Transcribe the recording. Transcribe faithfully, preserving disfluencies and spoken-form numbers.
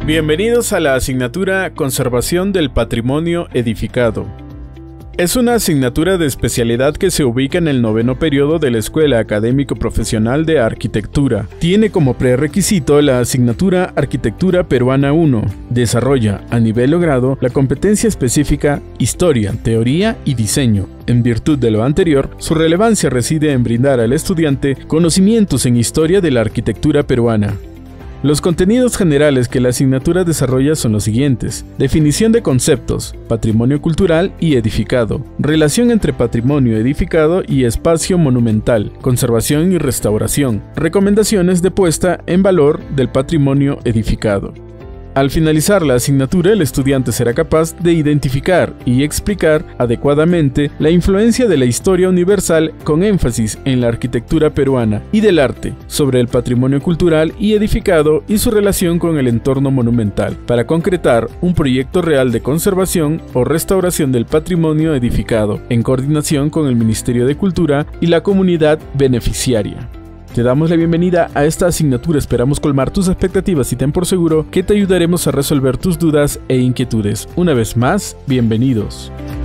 Bienvenidos a la asignatura Conservación del Patrimonio Edificado. Es una asignatura de especialidad que se ubica en el noveno periodo de la Escuela Académico Profesional de Arquitectura. Tiene como prerequisito la asignatura Arquitectura Peruana uno. Desarrolla, a nivel logrado, la competencia específica Historia, Teoría y Diseño. En virtud de lo anterior, su relevancia reside en brindar al estudiante conocimientos en historia de la arquitectura peruana. Los contenidos generales que la asignatura desarrolla son los siguientes: definición de conceptos, patrimonio cultural y edificado, relación entre patrimonio edificado y espacio monumental, conservación y restauración, recomendaciones de puesta en valor del patrimonio edificado. Al finalizar la asignatura, el estudiante será capaz de identificar y explicar adecuadamente la influencia de la historia universal con énfasis en la arquitectura peruana y del arte sobre el patrimonio cultural y edificado y su relación con el entorno monumental, para concretar un proyecto real de conservación o restauración del patrimonio edificado, en coordinación con el Ministerio de Cultura y la comunidad beneficiaria. Te damos la bienvenida a esta asignatura, esperamos colmar tus expectativas y ten por seguro que te ayudaremos a resolver tus dudas e inquietudes. Una vez más, bienvenidos.